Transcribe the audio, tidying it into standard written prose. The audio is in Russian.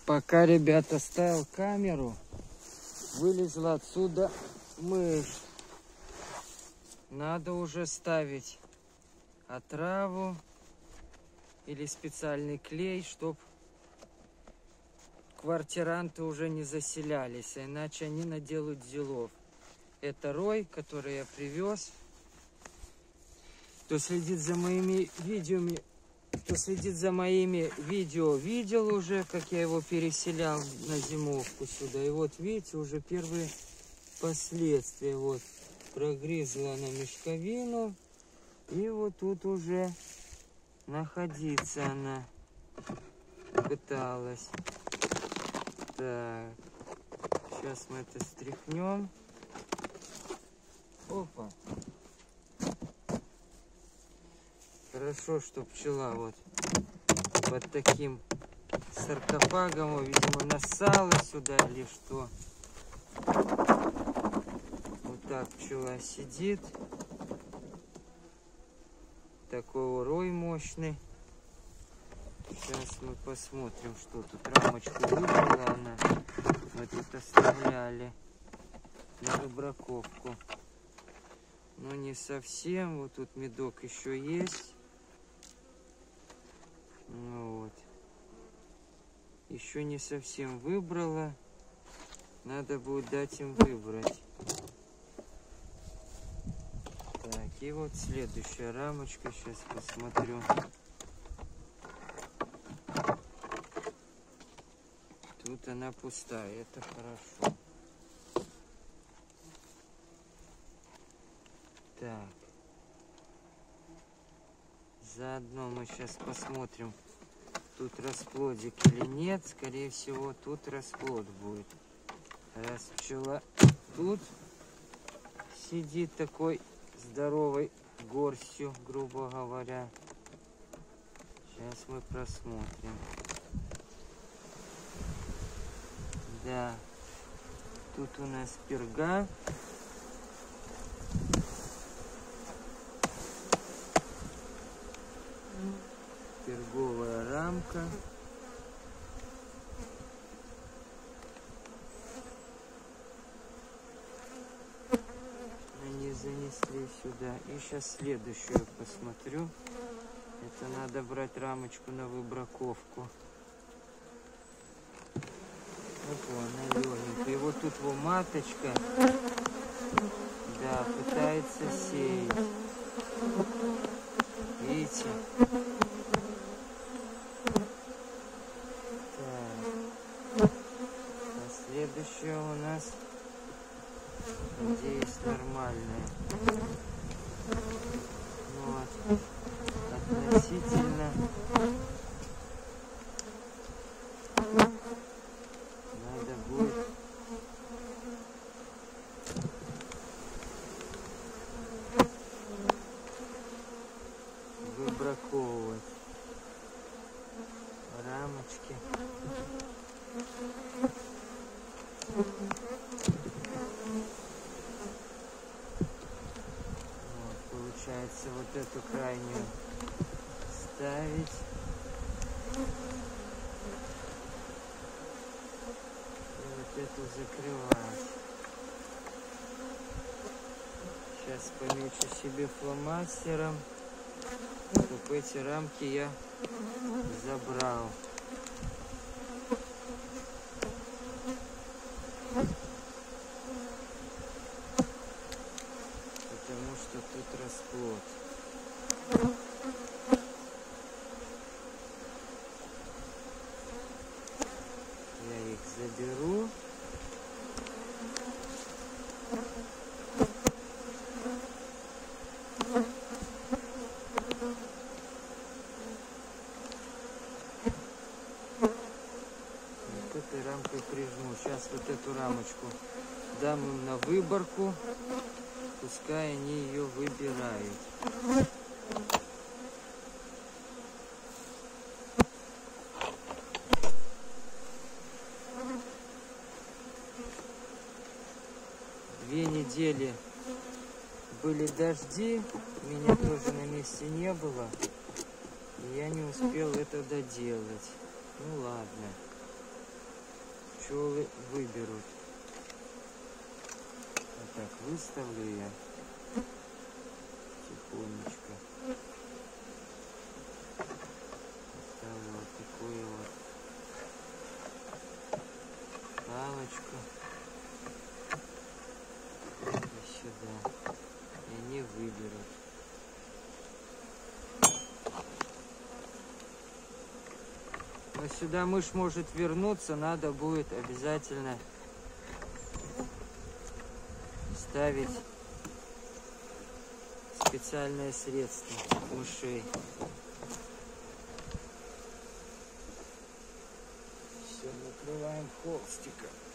Пока, ребята, ставил камеру, вылезла отсюда мышь. Надо уже ставить отраву или специальный клей, чтобы квартиранты уже не заселялись, а иначе они наделают делов. Это рой, который я привез. Кто следит за моими видео, видел уже, как я его переселял на зимовку сюда. И вот видите, уже первые последствия. Вот прогрызла она мешковину, и вот тут уже находиться она пыталась. Так, сейчас мы это стряхнем. Опа. Хорошо, что пчела вот под таким саркофагом, видимо, нассала сюда или что. Вот так пчела сидит. Такой рой мощный. Сейчас мы посмотрим, что тут. Рамочку выбрала она. Мы тут оставляли на выбраковку. Но не совсем. Вот тут медок еще есть. Ну вот. Еще не совсем выбрала. Надо будет дать им выбрать. Так, и вот следующая рамочка. Сейчас посмотрю. Тут она пустая. Это хорошо. Так. Заодно мы сейчас посмотрим, тут расплодик или нет. Скорее всего, тут расплод будет. Раз пчела тут сидит такой здоровой горстью, грубо говоря. Сейчас мы просмотрим. Да, тут у нас перга. Перговая рамка. Они занесли сюда. И сейчас следующую посмотрю. Это надо брать рамочку на выбраковку. Вот она легенькая. И вот тут вот маточка. Да, пытается сеять. Видите? Следующая у нас, надеюсь, нормальная. Вот. Относительно надо будет выбраковывать рамочки. Вот, получается, вот эту крайнюю ставить. И вот эту закрывать. Сейчас помечу себе фломастером, чтобы эти рамки я забрал. Потому что тут расплод. Я их заберу. Вот этой рамкой прижму. Сейчас вот эту рамочку дам им на выборку. Пускай они ее выбирают. Две недели были дожди, меня тоже на месте не было, и я не успел это доделать. Ну ладно. пчелы выберут. Вот так выставлю я тихонечко. Ставлю вот такую вот палочку и сюда. И они выберут. Но сюда мышь может вернуться, надо будет обязательно ставить специальное средство мышей. Все, накрываем холстиком.